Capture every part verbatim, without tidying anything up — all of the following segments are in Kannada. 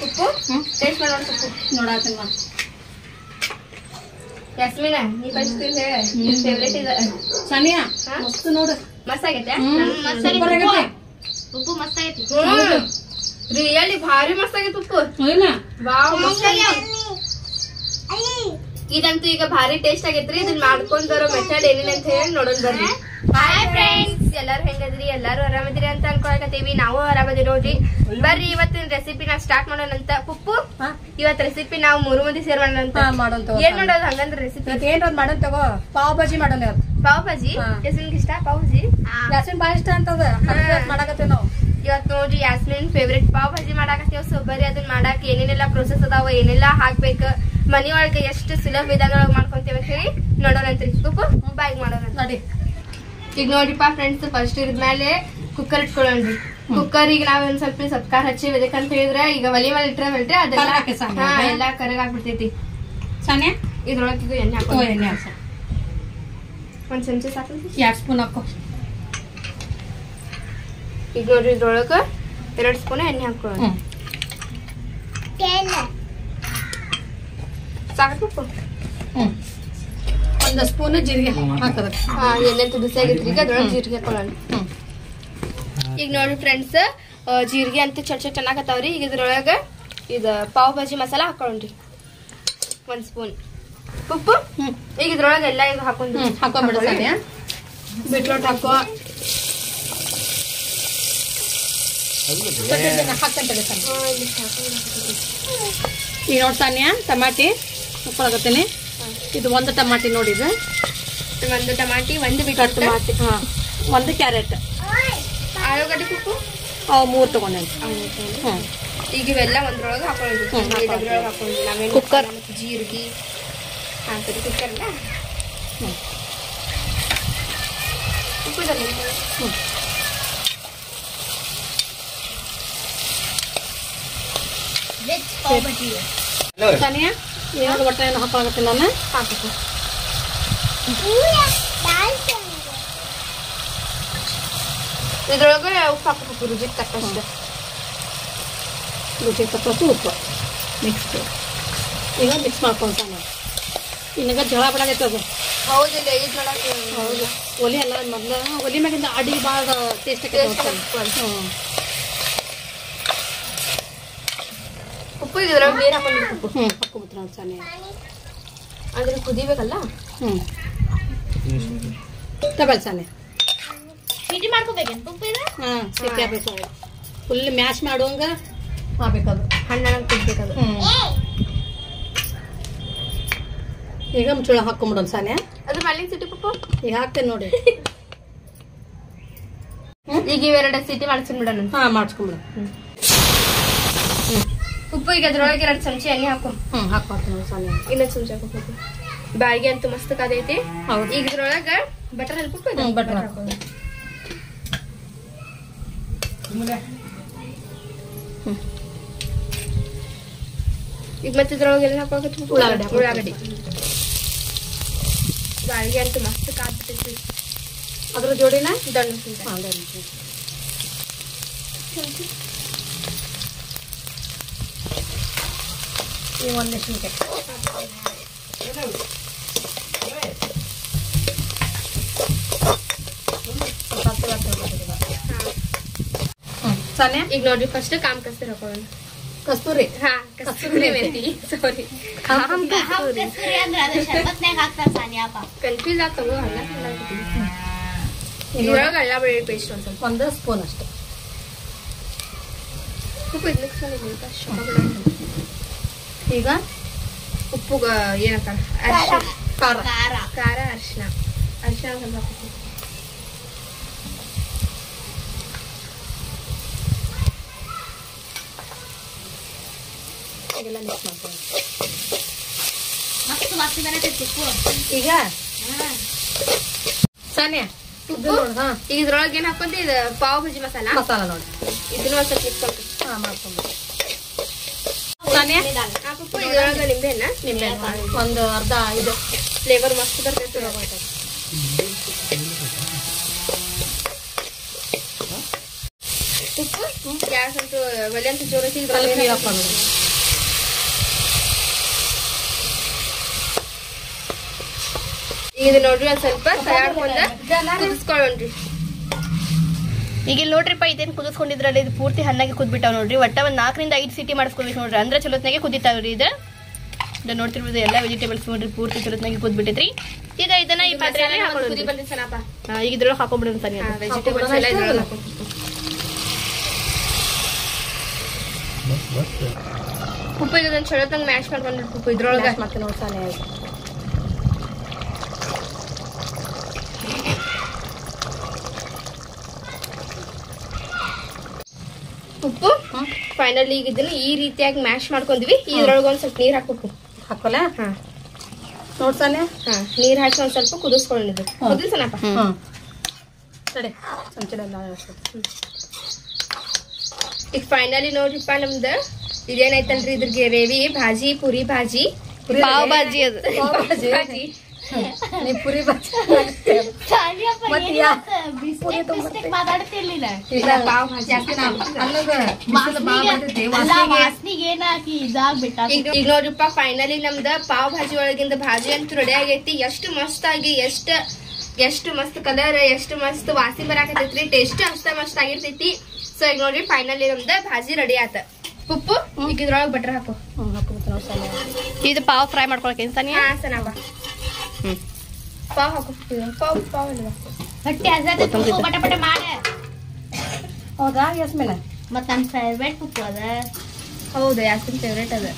ಉಪ್ಪು ಟೇಸ್ಟ್ ಮಾಡೋಣ ಉಪ್ಪು ನೋಡಾತೇನ ಯಾಸ್ಮಿನಾ ನೀ ಫಸ್ಟ್ ಹೇಳ ನಿನ್ ಫೇವರೇಟ್ ಇದೆ ಸಾನಿಯಾ ಮಸ್ತ್ ನೋಡು ಮಸ್ತ್ ಆಗೈತೆ ಸೂಪರ್ ಆಗೈತೆ ಉಪ್ಪು ಮಸ್ತ್ ಆಗೈತಿ ರಿಯಲಿ ಭಾರಿ ಮಸ್ತ್ ಆಗೈತಿ ಉಪ್ಪು ವಾವ್ ಮಸ್ತ್ ಆಗೈತಿ ಇದಂತೂ ಈಗ ಭಾರಿ ಟೇಸ್ಟ್ ಆಗೈತ್ರಿ ಇದನ್ನ ಮಾಡ್ಕೊಂಡ್ ಬರೋ ಮೆಥಡ್ ಏನೇನ್ ಅಂತ ಹೇಳಿ ನೋಡೋಣ ಬರ್ರಿ ಹಾಯ್ ಫ್ರೆಂಡ್ಸ್ ಎಲ್ಲಾರು ಹೆಂಗದ್ರಿ ಎಲ್ಲಾರು ಆರಾಮದಿರಿ ಅಂತ ಅನ್ಕೊಳಕತ್ತೀವಿ ನಾವು ಆರಾಮದಿರಿ ನೋಡ್ರಿ ಬರ್ರಿ ಇವತ್ತಿನ ರೆಸಿಪಿ ನಾ ಸ್ಟಾರ್ಟ್ ಮಾಡೋಣ ಅಂತ ಉಪ್ಪು ಇವತ್ ರೆಸಿಪಿ ನಾವು ಮೂರು ಮಂದಿ ಸೇರ್ ಮಾಡೋಣ ಅಂತ ಏನ್ ಮಾಡೋದು ಹಂಗಂದ್ರ ರೆಸಿಪಿ ಏನ್ ಮಾಡೋಣ ತಗೋ ಪಾವ್ ಭಾಜಿ ಮಾಡೋಣ ಪಾವ್ ಭಾಜಿ ಯಾಸ್ಮಿನ್ ಇಷ್ಟ ಪಾವ್ ಭಾಜಿ ಯಾಸ್ಮಿನ್ ಬಾಳ ಇಷ್ಟ ಅಂತದ ಮಾಡಾಕತ್ತೇವ್ ನಾವು ಇವತ್ ನೋಡ್ರಿ ಯಾಸ್ಮಿನ್ ಫೇವ್ರೇಟ್ ಪಾವ್ ಭಾಜಿ ಮಾಡಾಕತ್ತೇವ್ ಸೊ ಬರ್ರಿ ಅದನ್ನ ಮಾಡಾಕ ಏನೇನೆಲ್ಲಾ ಪ್ರೊಸೆಸ್ ಅದಾವ ಏನೆಲ್ಲಾ ಹಾಕ್ಬೇಕ ಮನಿಯೊಳಗೆ ಎಷ್ಟು ಸುಲಭ ವಿಧಾನದೊಳಗ ಮಾಡ್ಕೊಂತೇವೆ ಅಂತ ಹೇಳಿ ನೋಡೋಣಂತ್ರಿ ಉಪ್ಪು ಬಾಯಿಗೆ ಮಾಡೋಣ ನೋಡಿ ಈಗ ನೋಡ್ರಿಪ್ಪ ಫ್ರೆಂಡ್ಸ್ ಫಸ್ಟ್ ಇದ್ಮೇಲೆ ಕುಕ್ಕರ್ ಇಟ್ಕೊಳ್ಳೋಣ್ರಿ ಕುಕ್ಕರ್ ಈಗ ನಾವ್ ಒಂದ್ ಸ್ವಲ್ಪ ಸಬ್ಕಾರ ಹಚ್ಚಿ ಬೇಕಂತ ಹೇಳಿದ್ರೆ ಈಗ ಒಲಿ ಮೇಲೆ ಇಟ್ರೆ ಅದೆಲ್ಲ ಎಲ್ಲಾ ಕರಗ್ ಹಾಕ್ಬಿಡ್ತೈತಿ ಸಾನೆ ಇದ್ರೊಳಗೆ ಎಣ್ಣೆ ಹಾಕೋ ಎಣ್ಣೆ ಹಾಕ ಒಂದ್ ಚಮಚ ಸಾಕು ಎರಡ್ ಸ್ಪೂನ್ ಹಾಕೋ ಈಗ ನೋಡ್ರಿ ಇದ್ರೊಳಗ ಎರಡ್ ಸ್ಪೂನ್ ಎಣ್ಣೆ ಹಾಕೊಳ್ಳೋಣ ಸಾಕು ಹ್ಮ್ ಒಂದ್ ಸ್ಪೂನ್ ಜೀರಿಗೆ ಹಾಕದ ಹಾ ಎಣ್ಣೆ ತುದಿಸಿ ಆಗೈತ್ರಿ ಈಗ ಅದ್ರೊಳಗೆ ಜೀರಿಗೆ ಹಾಕೊಳ್ಳೋಣ ಈಗ ನೋಡ್ರಿ ಫ್ರೆಂಡ್ಸ್ ಜೀರಿಗೆ ಅಂತ ಚಟ್ ಚಟ್ ಚೆನ್ನಾಗತ್ತಾವ್ರಿ ಈಗ ಇದ್ರೊಳಗ ಇದ ಪಾವ್ ಭಾಜಿ ಮಸಾಲ ಹಾಕೊಳ್ಳೋಣ್ರಿ ಒಂದ್ ಸ್ಪೂನ್ ಉಪ್ಪು ಈಗ ಇದ್ರೊಳಗ ಎಲ್ಲ ಇದು ಹಾಕೊಂಡ್ ಹಾಕೊಂಡ್ಬಿಡ ಬಿಟ್ರೋಟ್ ಹಾಕೋ ಈಗ ನೋಡ್ ಸಾನಿಯಾ ಟಮಾಟಿ ಹಾಕೊಳಕತ್ತೀನಿ ಇದು ಒಂದು ಟಮಾಟಿ ನೋಡಿ ಇದು ಒಂದು ಟಮಾಟಿ ಒಂದು ಬಿಟ್ಟು ಟಮಾಟಿ ಹಾ ಒಂದು ಕ್ಯಾರೆಟ್ ಆಲೂಗಡ್ಡೆ ಕುಕ್ಕು ಅವು ಮೂರು ತಗೊಂಡೇನಿ ಹ್ಮ್ ಈಗ ಇವೆಲ್ಲ ಒಂದ್ರೊಳಗೆ ಹಾಕೊಂಡಿದ್ವಿ ಹಾಕೊಂಡ್ವಿ ನಾವೇನು ಕುಕ್ಕರ್ ಜೀರಿಗೆ ಹಾಕ್ತೀವಿ ಕುಕ್ಕರ್ ಅಲ್ಲ ಹ್ಞೂ ಉಪ್ಪುದಲ್ಲಿ ಹ್ಞೂ ಸಾನಿಯಾ ಏನಾದ್ರು ಒಟ್ಟ ಏನು ಹಾಕೊಳಕತ್ತೀನಿ ನಾನು ಹಾಕಬೇಕು ಇದ್ರೊಳಗೆ ಉಪ್ಪು ಹಾಕಬೇಕು ರುಚಿಗೆ ತಕ್ಕಷ್ಟು ರುಚಿಗೆ ತಕ್ಕಷ್ಟು ಉಪ್ಪು ಮಿಕ್ಸ್ ಈಗ ಮಿಕ್ಸ್ ಮಾಡ್ಕೊಂಡು ಸಾನಿಯಾ ಇನ್ನೀಗ ಜಳ ಬಿಡಾಗೈತೆ ಅದು ಹೌದಿಲ್ಲ ಇದು ಮಾಡಕ್ಕೆ ಹೌದು ಒಲಿ ಎಲ್ಲ ಮೊದಲು ಒಲಿ ಮ್ಯಾಗಿಂದ ಅಡಿ ಭಾಳ ಟೇಸ್ಟ್ ಆಕೈತೆ ಹ್ಞೂ ಉಪ್ಪು ಇದ್ರೊಳಗೆ ನೀರು ಹಾಕೊಂಡು ಉಪ್ಪು ಹ್ಞೂ ಹಾಕೊಂಬಿಟ್ರೆ ಒಂದು ಸಾನಿಯಾ ಅಂದ್ರೆ ಕುದಿಬೇಕಲ್ಲ ಹ್ಞೂ ತಗೊಳ್ಳಿ ಸಾನಿಯಾ ಸಿಟಿ ಮಾಡ್ಕೋಬೇಕೇನು ಉಪ್ಪು ಇದೆ ಹಾಂ ಸಿಟಿ ಆಗ್ಬೇಕು ಫುಲ್ ಮ್ಯಾಶ್ ಮಾಡುವಂಗ ಆಗ್ಬೇಕದು ಹಣ್ಣಾಗಿ ಕುದ್ಬೇಕದು ಈಗ ಮುಚ್ಚಳ ಹಾಕೊಂಬಿಡೋಣ ಸಾನಿಯಾ ಅದು ಮಲ್ಲಿನ ಸಿಟಿ ಉಪ್ಪು ಈಗ ಹಾಕ್ತೇನೆ ನೋಡಿ ಈಗ ಇವೆರಡು ಸಿಟಿ ಮಾಡಿಸ್ಕೊಂಡ್ಬಿಡೋಣ ಹಾಂ ಮಾಡಿಸ್ಕೊಂಬಿಡ ಉಪ್ಪು ಈಗ ಅದ್ರೊಳಗೆ ಎರಡು ಚಮಚ ಎಣ್ಣೆ ಹಾಕೋ ಹ್ಞೂ ಹಾಕ್ಕೊಡ್ತೀನಿ ಸಾನಿಯಾ ಇನ್ನೊಂದು ಚಮಚ ಹಾಕೋಬೇಕು ಬಾಯಿಗೆ ಅಂತೂ ಮಸ್ತ್ ಕಾದೈತಿ ಹೌದು ಈಗ ಇದ್ರೊಳಗ ಬಟರ್ ಹಾಕಿ ಹ್ಞೂ ಬಟರ್ ಹಾಕೋದು ಈಗ ಮತ್ತೆ ಇದ್ರೊಳಗೆ ಎಲ್ಲ ಹಾಕೋಬೇಕು ಉಳ್ಳಾಗಡ್ಡಿ ಉಳ್ಳಾಗಡ್ಡಿ ಬಾಯಿಗೆ ಅಂತೂ ಮಸ್ತ್ ಕಾದ್ಬಿಟ್ಟೈತಿ ಅದ್ರ ಜೋಡಿನ ದಂಡು ಹಾಂ ಈಗ ಒಂದಿಷ್ಟು ಸಾನಿಯಾ ಈಗ ನೋಡ್ರಿ ಫಸ್ಟ್ ಕಾಮ್ ಕಸ್ತೂರಿ ಹಾಕೋಣ ಕಸ್ತೂರಿ ಹಾ ಕಸ್ತೂರಿ ಮೆಂತಿ ಸಾರಿ ಕನ್ಫ್ಯೂಸ್ ಆಗ್ತಾವ ಇದ್ರೊಳಗೆ ಅಲ್ಲ ಬೆಳ್ಳುಳ್ಳಿ ಪೇಸ್ಟ್ ಒಂದ್ ಸ್ವಲ್ಪ ಒಂದು ಸ್ಪೂನ್ ಅಷ್ಟೇ ಉಪ್ಪು ಈಗ ಉಪ್ಪು ಏನಕ್ಕ ಅರಿಶಿನ ಖಾರ ಖಾರ ಅರಿಶಿನ ಅರಿಶಿನ ಸ್ವಲ್ಪ ಹಾಕ್ಬೇಕು ಇದೆಲ್ಲ ಮಿಕ್ಸ್ ಮಾಡ್ಕೊಂಡು ಮಸ್ತ್ ವಾಸನೆ ಬರತೈತಿ ಉಪ್ಪು ಈಗ ಸಾನಿಯಾ ಉಪ್ಪು ಈಗ ಇದ್ರೊಳಗೆ ಏನ್ ಹಾಕೊಂತ ಇದು ಪಾವ್ ಭಾಜಿ ಮಸಾಲ ಮಸಾಲ ನೋಡಿ ಇದನ್ನ ಒಂದ್ ಸ್ವಲ್ಪ ಮಿಕ್ಸ್ ಮಾಡ್ಬೇಕು ಹಾಂ ಮಾಡ್ಕೊಂಡು ಸಾನಿಯಾ ಉಪ್ಪು ಇದ್ರೊಳಗೆ ನಿಂಬೆ ಹಣ್ಣ ನಿಂಬೆ ಒಂದು ಅರ್ಧ ಇದು ಫ್ಲೇವರ್ ಮಸ್ತ್ ಬರ್ತೈತಿ ಉಪ್ಪು ಗ್ಯಾಸ್ ಅಂತೂ ಒಲೆ ಅಂತ ಜೋರ ಸ್ವಲ್ಪ ನೀರು ಹಾಕೊಂಡು ಇದು ನೋಡ್ರಿ ಒಂದ್ ಸ್ವಲ್ಪ ತಯಾರ್ಕೊಂಡ ಕುದಿಸ್ಕೊಳ್ಳೋಣ್ರಿ. ಈಗ ಇಲ್ಲಿ ನೋಡ್ರಿಪ್ಪ ಇದೇನು ಕುದಿಸ್ಕೊಂಡಿದ್ರಲ್ಲ ಇದು ಪೂರ್ತಿ ಹಣ್ಣಾಗಿ ಕುದ್ಬಿಟ್ಟಾವ ನೋಡ್ರಿ. ಒಟ್ಟ ಒಂದ್ ನಾಲ್ಕರಿಂದ ಐದು ಸಿಟಿ ಮಾಡಿಸ್ಕೊಬೇಕು ನೋಡ್ರಿ, ಅಂದ್ರೆ ಚಲೋತ್ನಾಗೆ ಕುದಿತಾವ್ರಿ. ಇದು ಇದು ನೋಡ್ತಿರ್ಬೋದು ಎಲ್ಲ ವೆಜಿಟೇಬಲ್ಸ್ ನೋಡ್ರಿ ಪೂರ್ತಿ ಚಲೋತ್ನಾಗೆ ಕುದ್ಬಿಟ್ಟೈತ್ರಿ. ಈಗ ಇದನ್ನ ಈ ಪಾತ್ರೆಯಲ್ಲಿ ಹಾಕೊಳ್ಳೋದು. ಈಗ ಇದ್ರೊಳಗೆ ಹಾಕೊಂಡ್ಬಿಡೋಣ ಸರಿ. ವೆಜಿಟೇಬಲ್ಸ್ ಎಲ್ಲ ಇದ್ರೊಳಗೆ ಉಪ್ಪು ಈಗ ಇದನ್ನ ಚಲೋತ್ನಾಗ ಮ್ಯಾಶ್ ಮಾಡ್ಕೊಂಡ್ರಿ ಉಪ್ಪು ಇದ್ರೊಳಗೆ ಮತ್ತೆ ನೋಡ್ತಾನೆ ಉಪ್ಪು ಫೈನಲ್ ಈಗ ಇದನ್ನ ಈ ರೀತಿಯಾಗಿ ಮ್ಯಾಶ್ ಮಾಡ್ಕೊಂಡ್ವಿ. ಇದ್ರೊಳಗೆ ಒಂದ್ ಸ್ವಲ್ಪ ನೀರ್ ಹಾಕ್ಬೇಕು. ಹಾಕೋಲ್ಲ ಹಾ ನೋಡ್ತಾನೆ. ಹಾ ನೀರ್ ಹಾಕಿ ಒಂದ್ ಸ್ವಲ್ಪ ಕುದಿಸ್ಕೊಂಡಿದ್ದು ಕುದಿಸನಪ್ಪ. ಸರಿ ಚಮಚೆಲ್ಲ ಈಗ ಫೈನಲಿ ನೋಡ್ರಿಪ್ಪ ನಮ್ದು ಇದೇನೈತಲ್ರಿ ಇದ್ರ ಗ್ರೇವಿ ಭಾಜಿ ಪುರಿ ಭಾಜಿ ಪಾವ್ ಭಾಜಿ ಅದು ಭಾಜಿ ನೀ ಪುರಿ ಭಾಜಿ ಮಾತಾಡ್ತಿರ್ಲಿಲ್ಲ. ಇಲ್ಲ ಪಾವ್ ಭಾಜಿ ಈಗ ಈಗ ನೋಡ್ರಿಪ್ಪ ಫೈನಲಿ ನಮ್ದ ಪಾವ್ ಭಾಜಿ ಒಳಗಿಂದ ಭಾಜಿ ಅಂತೂ ರೆಡಿ ಆಗೈತಿ. ಎಷ್ಟು ಮಸ್ತ್ ಆಗಿ ಎಷ್ಟ ಎಷ್ಟು ಮಸ್ತ್ ಕಲರ್ ಎಷ್ಟು ಮಸ್ತ್ ವಾಸಿ ಬರಾಕತೈತ್ರಿ. ಟೇಸ್ಟ್ ಅಷ್ಟ ಮಸ್ತ್ ಆಗಿರ್ತೈತಿ. ಸೊ ಈಗ ನೋಡ್ರಿ ಫೈನಲಿ ನಮ್ದ ಭಾಜಿ ರೆಡಿ ಆತ. ಉಪ್ಪು ಈಗ ಇದ್ರೊಳಗೆ ಬಟರ್ ಹಾಕು. ಇದು ಪಾವ್ ಫ್ರೈ ಮಾಡ್ಕೊಳಕ್ಕೆ ಸಾನಿ. ಹಾ ಸನವ ಹ್ಮ್ ಪಾವ್ ಹಾಕು. ಪಾವ್ ಪಾವ್ ಇಲ್ಲ ಹೊಟ್ಟೆ ಹಸದ ಪಟ ಪಟ ಮಾಡ. ಹೌದಾ ಯಸ್ಮಿನ ಮತ್ತ ನನ್ನ ಫೇವರೇಟ್ ಉಪ್ಪು ಅದ. ಹೌದು ಯಾಸಿನ್ ಫೇವ್ರೇಟ್ ಅದ.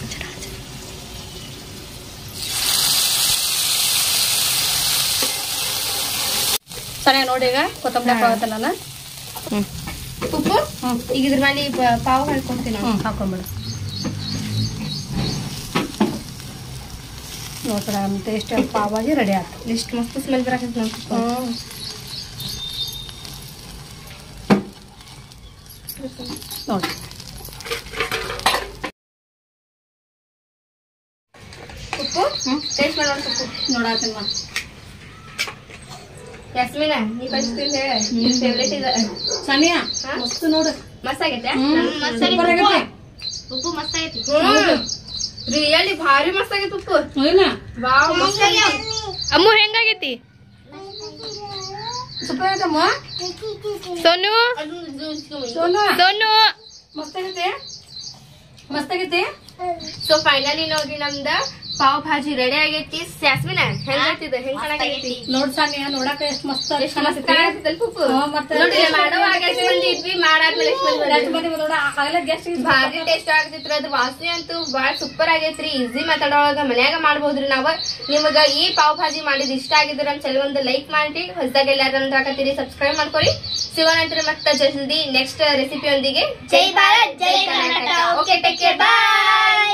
ಸರಿ ನೋಡಿ ಈಗ ಕೊತ್ತಂಬರಿ ಹಾಕೋತಲ್ಲ ನಾನು. ಹ್ಮ್ ಉಪ್ಪು ಈಗ ಇದ್ರ ಮೇಲೆ ಪಾವ್ ಹಾಕೊಡ್ತೀನಿ ನಾವು. ಹ್ಮ್ ಹಾಕೊಂಡ್ಬಿಡು. ನೋಡ್ರಿ ನಮ್ಮ ಟೇಸ್ಟ್ ಪಾವ್ ಭಾಜಿ ರೆಡಿ ಆಯ್ತು. ಎಷ್ಟು ಮಸ್ತ್ ಸ್ಮೆಲ್ ಬರಾಕೈತಿ ನೋಡಿ. ಹ್ಮ್ ನೋಡಿ ಉಪ್ಪು ಟೇಸ್ಟ್ ಮಾಡಿ ನೋಡಿ ಉಪ್ಪು ನೋಡಾತಲ್ವಾ. ಯಾಸ್ಮಿನ ನೀ ಫಸ್ಟ್ ತಿಂದು ಹೇಳ ನಿನ್ ಫೇವ್ರೇಟ್ ಇದೆ. ಸಾನಿಯಾ ಮಸ್ತ್ ನೋಡು. ಮಸ್ತ್ ಆಗೈತೆ. ಮಸ್ತ್ ಆಗೈತಿ ಉಪ್ಪು ಮಸ್ತ್ ಆಗೈತಿ. ರಿಯಲಿ ಭಾರಿ ಮಸ್ತ್ ಆಗೈತಿ ಉಪ್ಪು. ಏನ ವಾವ್ ಮಸ್ತ್ ಆಗೈತಿ. ಅಮ್ಮು ಹೆಂಗಾಗೈತಿ ಸೂಪರ್ ಆಗೈತಮ್ಮ. ಸೋನು ಸೋನು ಸೋನು ಮಸ್ತ್ ಆಗೈತೆ ಮಸ್ತ್ ಆಗೈತೆ. ಸೊ ಫೈನಲಿ ನೋಡ್ರಿ ನಮ್ದ ಪಾವ್ ಭಾಜಿ ರೆಡಿ ಆಗೈತಿ. ಯಾಸ್ಮಿನ ಹೆಂಗೈತಿದ ಹೆಂಗ್ ಚೆನ್ನಾಗೈತಿ ನೋಡ್ ಸಾನಿಯಾ ನೋಡಾಕ ಎಷ್ಟ್ ಮಸ್ತ್ ಎಷ್ಟು ಮಸ್ತ್ ಕಾಣಕತ್ತೈತಲ್ಲ ಉಪ್ಪು. ಮತ್ತೆ ನೋಡ್ರಿ ಮಾಡೋವಾಗ ಎಷ್ಟು ಮಂದಿ ಇದ್ವಿ ಮಾಡಾದ್ಮೇಲೆ ಎಷ್ಟು ಮಂದಿ ಬಂದ್ವಿ. ನೋಡ ಆಗಲೇ ಗೆಸ್ಟ್ ಭಾರಿ ಟೇಸ್ಟ್ ಆಗತೈತ್ರಿ. ಅದು ವಾಸನೆ ಅಂತೂ ಬಾಳ ಸೂಪರ್ ಆಗೈತ್ರಿ. ಈಸಿ ಮಾತಾಡೋವಾಗ ಮನ್ಯಾಗ ಮಾಡ್ಬೋದ್ರಿ. ನಾವ್ ನಿಮಗ ಈ ಪಾವ್ ಭಾಜಿ ಮಾಡಿದ್ ಇಷ್ಟ ಆಗಿದ್ರ ಅಂತ ಹೇಳಿ ಒಂದು ಲೈಕ್ ಮಾಡಿ ಹೊಸದಾಗ ಎಲ್ಲಾರು ಹಾಕತ್ತೀರಿ ಸಬ್ಸ್ಕ್ರೈಬ್ ಮಾಡ್ಕೊರಿ. ಸಿಗೋಣಂತ್ರಿ ಮತ್ತೆ ಜಲ್ದಿ ನೆಕ್ಸ್ಟ್ ರೆಸಿಪಿ ಒಂದಿಗೆ. ಜೈ ಭಾರತ್ ಜೈ ಕರ್ನಾಟಕ. ಓಕೆ ಟೇಕ್ ಕೇರ್ ಬಾಯ್.